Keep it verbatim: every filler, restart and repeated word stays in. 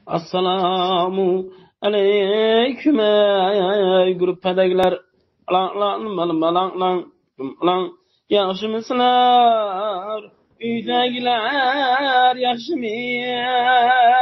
Assalamu aleyküm ey gruppedegiler. Lan lan lan lan lan lan. Yaxşımısınlar? Uydagiler yaxşımı?